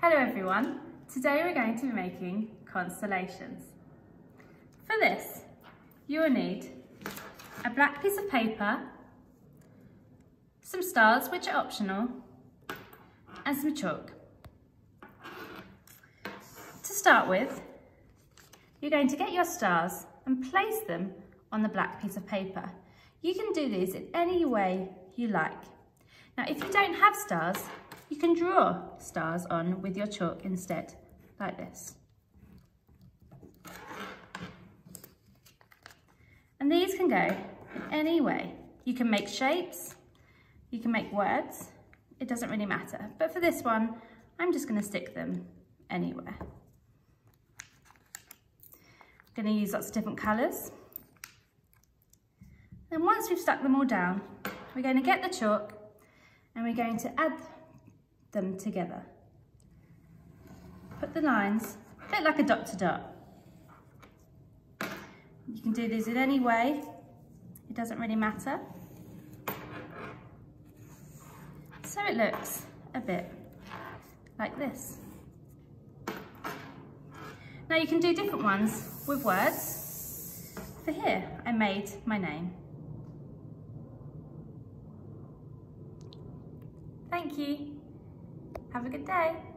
Hello everyone, today we're going to be making constellations. For this, you will need a black piece of paper, some stars which are optional, and some chalk. To start with, you're going to get your stars and place them on the black piece of paper. You can do these in any way you like. Now if you don't have stars, you can draw stars on with your chalk instead, like this. And these can go in any way. You can make shapes, you can make words, it doesn't really matter. But for this one, I'm just going to stick them anywhere. I'm going to use lots of different colours. Then once we've stuck them all down, we're going to get the chalk and we're going to add them together. Put the lines a bit like a dot to dot. You can do these in any way, it doesn't really matter. So it looks a bit like this. Now you can do different ones with words. For here, I made my name. Thank you. Have a good day.